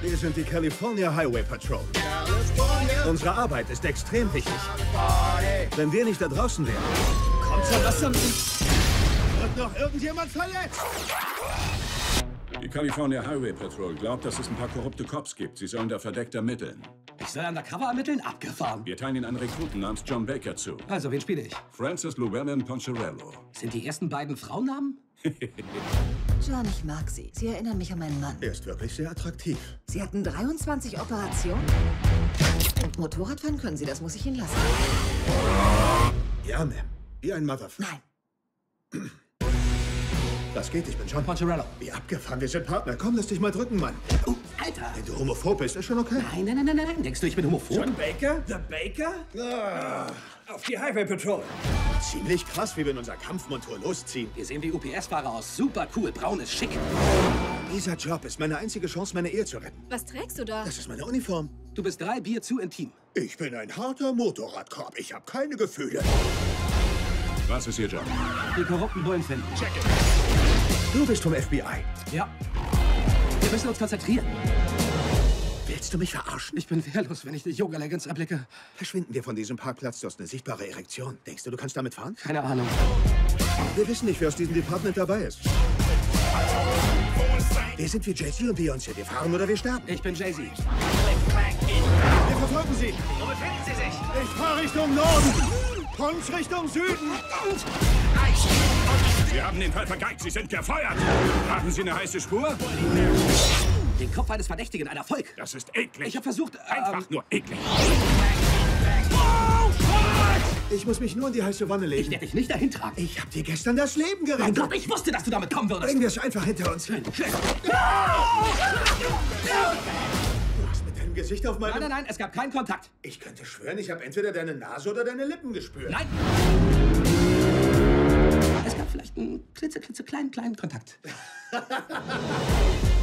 Wir sind die California Highway Patrol. Unsere Arbeit ist extrem wichtig. Wenn wir nicht da draußen wären... Kommt schon, was zum... Wird noch irgendjemand verletzt? Die California Highway Patrol glaubt, dass es ein paar korrupte Cops gibt. Sie sollen da verdeckt ermitteln. Ich soll undercover ermitteln? Abgefahren. Wir teilen Ihnen einen Rekruten namens John Baker zu. Also, wen spiele ich? Francis Llewellyn Poncherello. Sind die ersten beiden Frauennamen? John, ich mag Sie. Sie erinnern mich an meinen Mann. Er ist wirklich sehr attraktiv. Sie hatten 23 Operationen? Und Motorradfahren können Sie, das muss ich Ihnen lassen. Ja, Ma'am. Wie ein Motherfucker. Nein. Das geht, ich bin John. Poncherello. Wie abgefahren, wir sind Partner. Komm, lass dich mal drücken, Mann. Alter. Wenn du homophob bist, ist schon okay. Nein. Denkst du, ich bin homophob? John Baker? The Baker? Auf die Highway Patrol. Ziemlich krass, wie wir in unserer Kampfmontur losziehen. Wir sehen wie UPS-Fahrer aus. Super cool. Braun ist schick. Dieser Job ist meine einzige Chance, meine Ehe zu retten. Was trägst du da? Das ist meine Uniform. Du bist 3 Bier zu intim. Ich bin ein harter Motorradkorb. Ich habe keine Gefühle. Was ist Ihr Job? Die korrupten Bullen finden. Check it. Du bist vom FBI. Ja. Wir müssen uns konzentrieren. Willst du mich verarschen? Ich bin wehrlos, wenn ich die Yoga-Leggings erblicke. Verschwinden wir von diesem Parkplatz, du hast eine sichtbare Erektion. Denkst du, du kannst damit fahren? Keine Ahnung. Wir wissen nicht, wer aus diesem Department dabei ist. Wir sind wie Jay-Z und Beyoncé. Wir fahren oder wir sterben. Ich bin Jay-Z. Wir verfolgen sie. Wo befinden Sie sich? Ich fahre Richtung Norden. Punch Richtung Süden. Sie haben den Fall vergeigt. Sie sind gefeuert. Haben Sie eine heiße Spur? Den Kopf eines Verdächtigen, ein Erfolg. Das ist eklig. Ich habe versucht, Einfach nur eklig. Ich muss mich nur in die heiße Wanne Ich legen. werde dich nicht dahin tragen. Ich habe dir gestern das Leben Mein gerettet. Gott, ich wusste, dass du damit kommen würdest. Bringen wir es einfach hinter uns. Du hast mit deinem Gesicht auf meinem... Nein, es gab keinen Kontakt. Ich könnte schwören, ich habe entweder deine Nase oder deine Lippen gespürt. Nein. Es gab vielleicht einen klitzekleinen Kontakt.